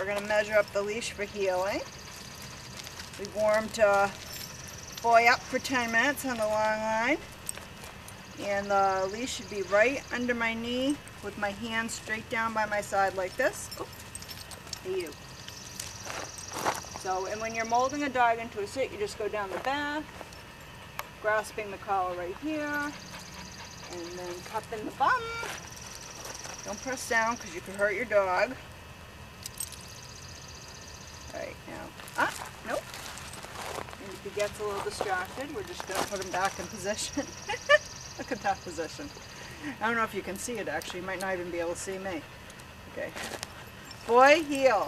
we're going to measure up the leash for heeling. We warmed Boy up for 10 minutes on the long line. And the leash should be right under my knee with my hand straight down by my side like this. Oh, hey you. So, and when you're molding a dog into a sit, you just go down the back, grasping the collar right here, and then cupping the bum. Don't press down because you could hurt your dog. Right now, nope. And if he gets a little distracted, we're just going to put him back in position. Look at that position. I don't know if you can see it actually. You might not even be able to see me. Okay. Boy, heel.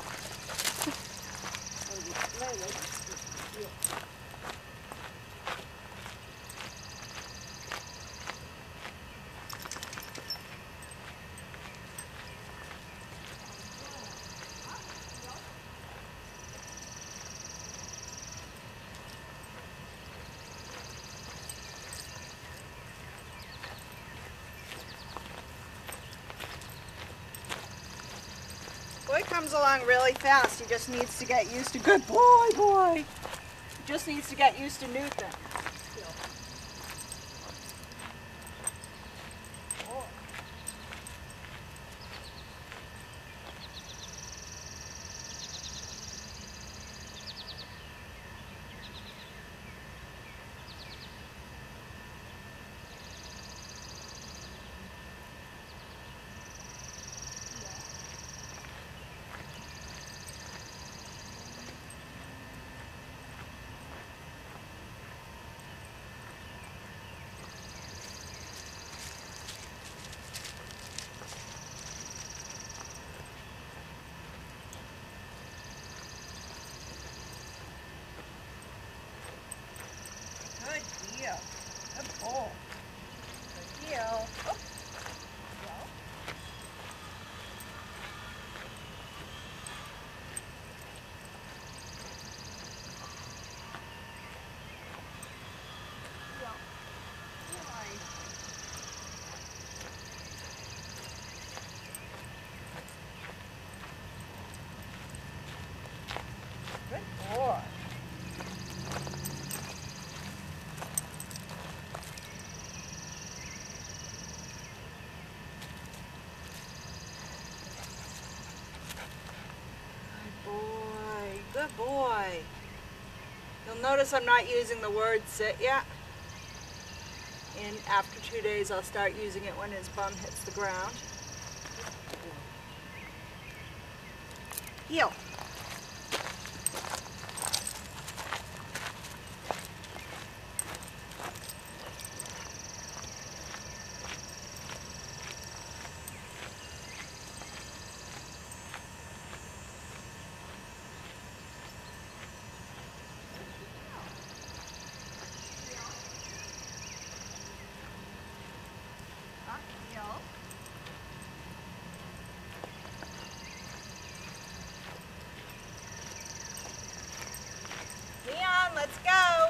Boy comes along really fast. He just needs to get used to, good boy, boy. He just needs to get used to new things. Good heel. Good pull. Good heel. Oh. Good boy. Good boy. You'll notice I'm not using the word sit yet. And after 2 days I'll start using it when his bum hits the ground. Heel. Leon, let's go.